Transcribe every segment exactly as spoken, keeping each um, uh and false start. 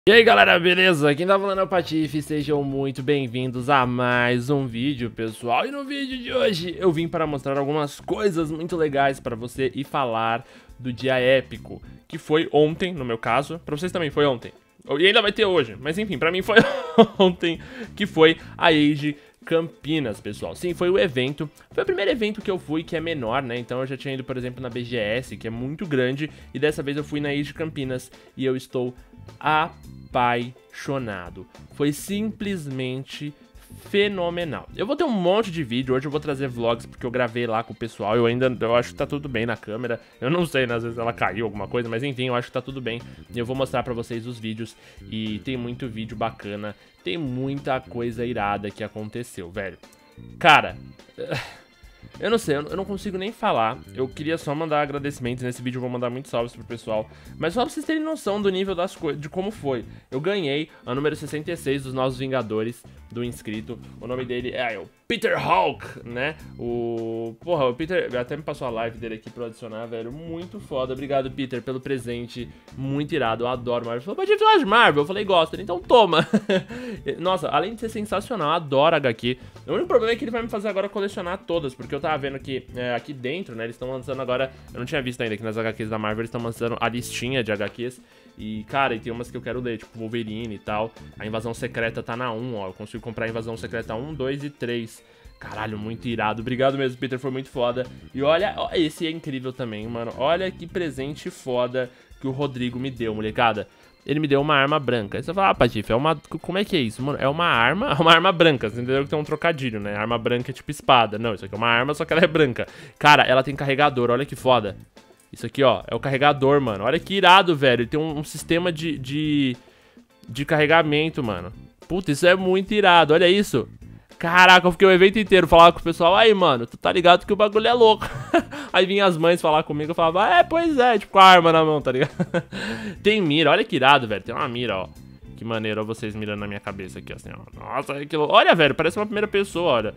E aí galera, beleza? Quem tá falando é o Patife, sejam muito bem-vindos a mais um vídeo, pessoal. E no vídeo de hoje eu vim para mostrar algumas coisas muito legais para você e falar do dia épico, que foi ontem, no meu caso, pra vocês também foi ontem. E ainda vai ter hoje, mas enfim, pra mim foi ontem, que foi a Age Campinas, pessoal. Sim, foi o evento, foi o primeiro evento que eu fui, que é menor, né? Então eu já tinha ido, por exemplo, na B G S, que é muito grande, e dessa vez eu fui na Age Campinas e eu estou apaixonado. Foi simplesmente fenomenal. Eu vou ter um monte de vídeo, hoje eu vou trazer vlogs porque eu gravei lá com o pessoal, eu ainda, eu acho que tá tudo bem na câmera, eu não sei, né, às vezes ela caiu alguma coisa, mas enfim, eu acho que tá tudo bem, e eu vou mostrar pra vocês os vídeos, e tem muito vídeo bacana, tem muita coisa irada que aconteceu, velho. Cara, eu não sei, eu não consigo nem falar. Eu queria só mandar agradecimentos. Nesse vídeo eu vou mandar muitos salves pro pessoal, mas só pra vocês terem noção do nível das coisas, de como foi. Eu ganhei a número sessenta e seis dos nossos Vingadores, do inscrito. O nome dele é o Peter Hulk, né? O... Porra, o Peter até me passou a live dele aqui pra eu adicionar, velho. Muito foda. Obrigado, Peter, pelo presente. Muito irado. Eu adoro Marvel. Ele falou, pode falar de Marvel? Eu falei, gosta. Então toma. Nossa, além de ser sensacional, eu adoro H Q. O único problema é que ele vai me fazer agora colecionar todas, porque eu tava vendo que é, aqui dentro, né, eles estão lançando agora... Eu não tinha visto ainda que nas H Qs da Marvel eles estão lançando a listinha de H Qs. E, cara, e tem umas que eu quero ler, tipo Wolverine e tal. A Invasão Secreta tá na um, ó. Eu consigo comprar a Invasão Secreta um, dois e três. Caralho, muito irado. Obrigado mesmo, Peter, foi muito foda. E olha, ó, esse é incrível também, mano. Olha que presente foda que o Rodrigo me deu, molecada. Ele me deu uma arma branca. Aí você fala, ah, Patife, é uma... como é que é isso, mano? É uma arma, uma arma branca. Você entendeu que tem um trocadilho, né? Arma branca é tipo espada. Não, isso aqui é uma arma, só que ela é branca. Cara, ela tem carregador, olha que foda. Isso aqui, ó, é o carregador, mano. Olha que irado, velho. Ele tem um, um sistema de, de... de carregamento, mano. Puta, isso é muito irado, olha isso. Caraca, eu fiquei o evento inteiro falando com o pessoal, aí, mano, tu tá ligado que o bagulho é louco. Aí vinha as mães falar comigo, eu falava, é, pois é, tipo, com a arma na mão, tá ligado? Tem mira, olha que irado, velho, tem uma mira, ó. Que maneiro, ó, vocês mirando na minha cabeça aqui, assim, ó. Nossa, olha que louco. Olha, velho, parece uma primeira pessoa, olha.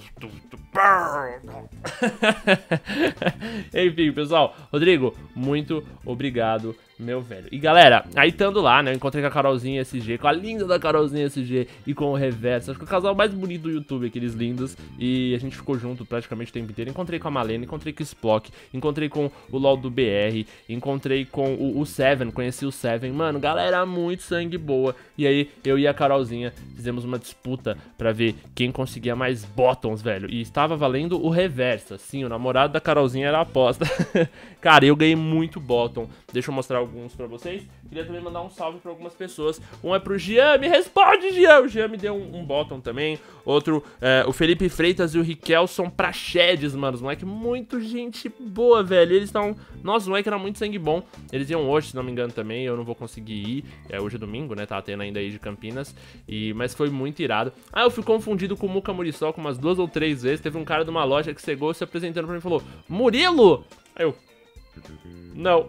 Enfim, pessoal, Rodrigo, muito obrigado, meu velho. E galera, aí estando lá, né, eu encontrei com a Carolzinha S G, com a linda da Carolzinha S G e com o Reverso. Acho que é o casal mais bonito do YouTube, aqueles lindos. E a gente ficou junto praticamente o tempo inteiro. Encontrei com a Malena, encontrei com o Splock, encontrei com o LOL do B R, encontrei com o, o Seven, conheci o Seven. Mano, galera, muito sangue boa. E aí, eu e a Carolzinha fizemos uma disputa pra ver quem conseguia mais bottoms, velho. E estava valendo o Reverso, assim, o namorado da Carolzinha era a aposta. Cara, eu ganhei muito bottom. Deixa eu mostrar alguns pra vocês. Queria também mandar um salve pra algumas pessoas. Um é pro Jean, me responde, Jean. O Jean me deu um, um bottom também. Outro, é, o Felipe Freitas e o Riquelson pra Sheds, mano. Os moleque muito gente boa, velho. Eles estão... Nossa, os moleque era muito sangue bom. Eles iam hoje, se não me engano, também. Eu não vou conseguir ir. É, hoje é domingo, né? Tá tendo ainda aí de Campinas. E... Mas foi muito irado. Ah, eu fui confundido com o Muca Muriçoca umas duas ou três vezes. Teve um cara de uma loja que chegou se apresentando pra mim e falou, Murilo! Aí eu... Não.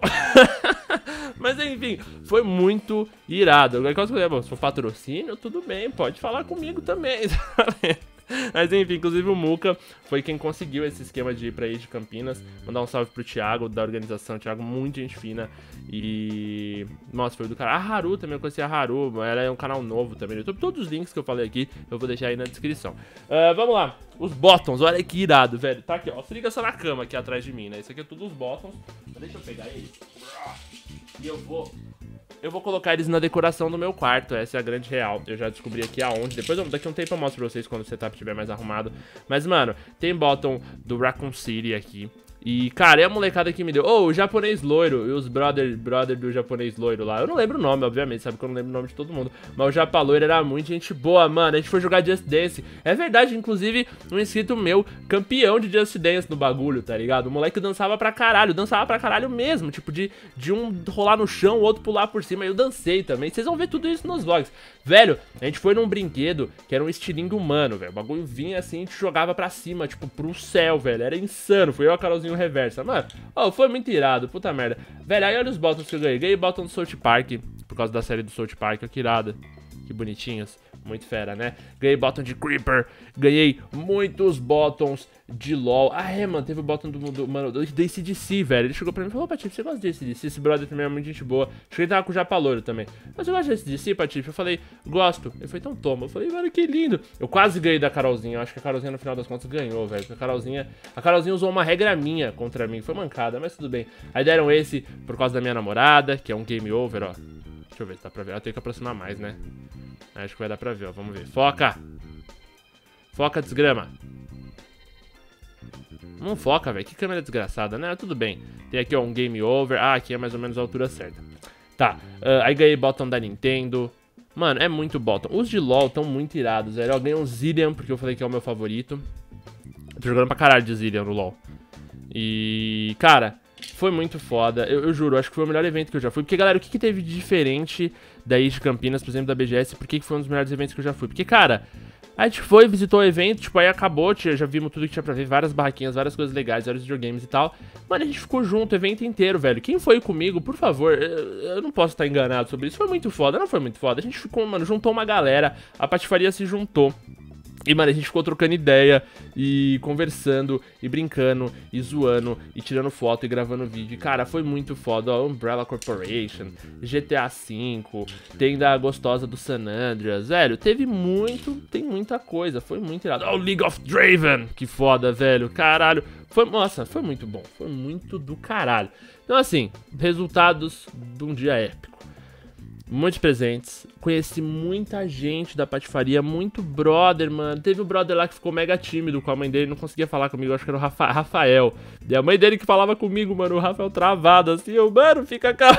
Mas enfim, foi muito irado. Se for patrocínio, tudo bem, pode falar comigo também. Mas enfim, inclusive o Muca foi quem conseguiu esse esquema de ir pra Age Campinas. Mandar um salve pro Thiago, da organização. Thiago, muito gente fina. E... Nossa, foi do cara. A Haru também, eu conheci a Haru. Ela é um canal novo também no YouTube. Todos os links que eu falei aqui, eu vou deixar aí na descrição. uh, Vamos lá. Os bottoms, olha que irado, velho. Tá aqui, ó. Se liga só na cama aqui atrás de mim, né? Isso aqui é tudo os bottoms. Deixa eu pegar eles. E eu vou... Eu vou colocar eles na decoração do meu quarto, essa é a grande real. Eu já descobri aqui aonde. Depois, eu, daqui a um tempo eu mostro pra vocês quando o setup estiver mais arrumado. Mas, mano, tem bottom do Raccoon City aqui. E, cara, é a molecada que me deu. Oh, o japonês loiro e os brother, brother do japonês loiro lá. Eu não lembro o nome, obviamente, sabe que eu não lembro o nome de todo mundo. Mas o japa loiro era muito gente boa, mano. A gente foi jogar Just Dance. É verdade, inclusive, um inscrito meu, campeão de Just Dance no bagulho, tá ligado? O moleque dançava pra caralho, dançava pra caralho mesmo. Tipo, de, de um rolar no chão, o outro pular por cima. Eu dancei também. Vocês vão ver tudo isso nos vlogs. Velho, a gente foi num brinquedo que era um estilingue humano, velho. O bagulho vinha assim, a gente jogava pra cima, tipo, pro céu, velho. Era insano. Foi eu, a Carolzinho Reversa. Mano, oh, foi muito irado, puta merda. Velho, aí olha os bottoms que eu ganhei. Ganhei bottom do South Park, por causa da série do South Park. Olha que irada. Que bonitinhos. muito fera, né? Ganhei bottom de Creeper, ganhei muitos bottoms de LoL. Ah, é, mano, teve o bottom do, do, mano, do A C D C, velho. Ele chegou pra mim e falou, ô, Patife, você gosta de A C D C? Esse brother também é muito gente boa. Acho que ele tava com o Japa Louro também. Mas você gosta de A C D C, Patife? Eu falei, gosto. Ele falou, então toma. Eu falei, mano, que lindo. Eu quase ganhei da Carolzinha. Eu acho que a Carolzinha, no final das contas, ganhou, velho. Porque a Carolzinha, a Carolzinha usou uma regra minha contra mim. Foi mancada, mas tudo bem. Aí deram esse por causa da minha namorada, que é um game over, ó. Deixa eu ver se dá pra ver. Eu tenho que aproximar mais, né? Acho que vai dar pra ver, ó. Vamos ver. Foca! Foca, desgrama. Não foca, velho. Que câmera desgraçada, né? Tudo bem. Tem aqui, ó, um game over. Ah, aqui é mais ou menos a altura certa. Tá. Uh, aí ganhei bottom da Nintendo. Mano, é muito bottom. Os de LoL estão muito irados, velho. Eu ganhei um Zilean, porque eu falei que é o meu favorito. Tô jogando pra caralho de Zilean no LoL. E, cara, foi muito foda. Eu, eu juro, acho que foi o melhor evento que eu já fui. Porque, galera, o que, que teve de diferente daí de Campinas, por exemplo, da B G S? Por que, que foi um dos melhores eventos que eu já fui? Porque, cara, a gente foi, visitou o evento, tipo, aí acabou, tia, já vimos tudo que tinha pra ver, várias barraquinhas, várias coisas legais, vários videogames e tal. Mano, a gente ficou junto o evento inteiro, velho. Quem foi comigo, por favor, eu, eu não posso estar enganado sobre isso. Foi muito foda, não foi muito foda. A gente ficou, mano, juntou uma galera, a patifaria se juntou. E, mano, a gente ficou trocando ideia e conversando e brincando e zoando e tirando foto e gravando vídeo. E, cara, foi muito foda, ó, Umbrella Corporation, G T A cinco, tem da gostosa do San Andreas, velho, teve muito, tem muita coisa, foi muito irado. Ó, League of Draven, que foda, velho, caralho, foi, nossa, foi muito bom, foi muito do caralho. Então, assim, resultados de um dia épico. Muitos presentes, conheci muita gente da patifaria, muito brother, mano. Teve um brother lá que ficou mega tímido com a mãe dele, não conseguia falar comigo, acho que era o Rafa Rafael. E a mãe dele que falava comigo, mano, o Rafael travado assim, eu, mano, fica calmo.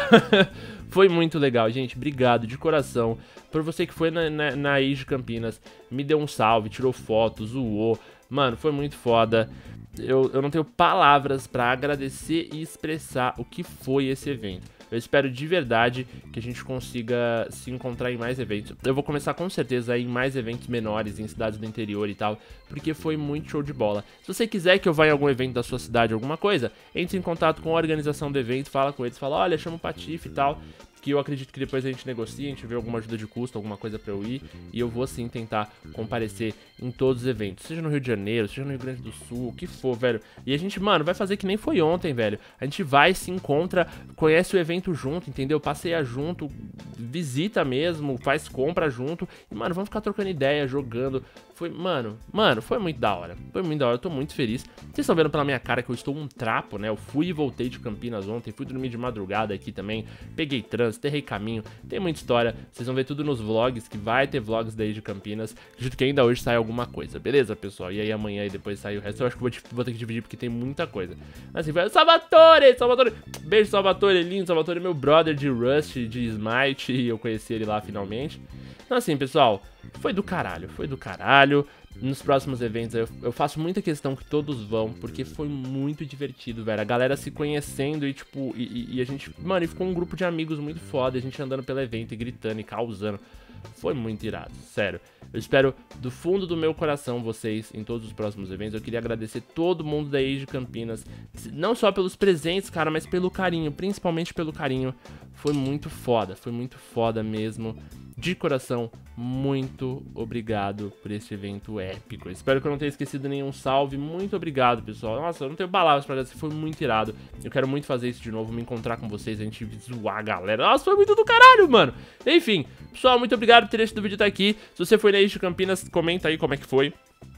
Foi muito legal, gente, obrigado de coração por você que foi na, na, na I G Campinas, me deu um salve, tirou foto, zoou. Mano, foi muito foda. Eu, eu não tenho palavras pra agradecer e expressar o que foi esse evento. Eu espero de verdade que a gente consiga se encontrar em mais eventos. Eu vou começar com certeza a ir em mais eventos menores, em cidades do interior e tal, porque foi muito show de bola. Se você quiser que eu vá em algum evento da sua cidade, alguma coisa, entre em contato com a organização do evento, fala com eles, fala, olha, chama o Patife e tal, que eu acredito que depois a gente negocia, a gente vê alguma ajuda de custo, alguma coisa pra eu ir, e eu vou sim tentar comparecer em todos os eventos, seja no Rio de Janeiro, seja no Rio Grande do Sul, o que for, velho. E a gente, mano, vai fazer que nem foi ontem, velho. A gente vai, se encontra, conhece o evento junto, entendeu? Passeia junto, visita mesmo, faz compra junto, e, mano, vamos ficar trocando ideia, jogando. Foi, mano, mano, foi muito da hora, foi muito da hora, eu tô muito feliz. Vocês estão vendo pela minha cara que eu estou um trapo, né? Eu fui e voltei de Campinas ontem, fui dormir de madrugada aqui também, peguei trânsito, errei caminho, tem muita história. Vocês vão ver tudo nos vlogs, que vai ter vlogs daí de Campinas. Acredito que ainda hoje sai alguma coisa, beleza, pessoal? E aí amanhã e depois sai o resto, eu acho que vou, vou ter que dividir porque tem muita coisa. Assim, vai, Salvatore, Salvatore, beijo Salvatore, lindo, Salvatore, meu brother de Rust, de Smite, e eu conheci ele lá finalmente. Então assim, pessoal, foi do caralho, foi do caralho. Nos próximos eventos eu, eu faço muita questão que todos vão, porque foi muito divertido, velho. A galera se conhecendo e, tipo, e, e a gente, mano, e ficou um grupo de amigos muito foda, a gente andando pelo evento e gritando e causando. Foi muito irado, sério. Eu espero do fundo do meu coração vocês em todos os próximos eventos. Eu queria agradecer todo mundo da I G Campinas, não só pelos presentes, cara, mas pelo carinho, principalmente pelo carinho. Foi muito foda, foi muito foda mesmo. De coração, muito obrigado por este evento épico. Espero que eu não tenha esquecido nenhum salve. Muito obrigado, pessoal. Nossa, eu não tenho palavras pra agradecer, foi muito irado. Eu quero muito fazer isso de novo, me encontrar com vocês, a gente zoar a galera. Nossa, foi muito do caralho, mano. Enfim, pessoal, muito obrigado por ter assistido o vídeo até aqui. Se você foi na I G Campinas, comenta aí como é que foi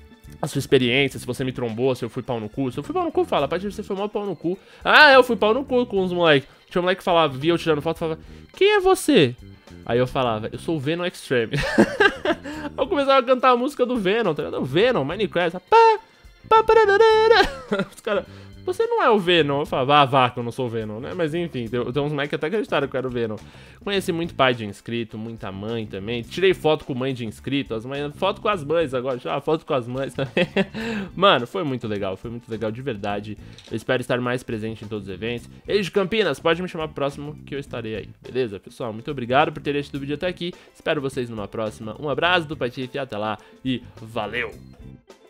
a sua experiência, se você me trombou, se eu fui pau no cu. Se eu fui pau no cu, fala, a partir de você foi mal pau no cu. Ah, eu fui pau no cu com os moleques. Tinha um moleque que falava, via eu tirando foto, falava, quem é você? Aí eu falava, eu sou o Venom Extreme. Eu começava a cantar a música do Venom, tá ligado? O Venom, Minecraft, pá, pá, pararara. Os caras, você não é o Venom. Eu falava, ah, vá, que eu não sou o Venom, né? Mas enfim, tem, tem uns moleques que até acreditaram que eu era o Venom. Conheci muito pai de inscrito, muita mãe também. Tirei foto com mãe de inscrito, as mães, foto com as mães agora, já, foto com as mães também. Mano, foi muito legal, foi muito legal de verdade. Eu espero estar mais presente em todos os eventos. I G Campinas, pode me chamar pro próximo que eu estarei aí, beleza, pessoal? Muito obrigado por terem assistido o vídeo até aqui. Espero vocês numa próxima. Um abraço do Patife, até lá e valeu!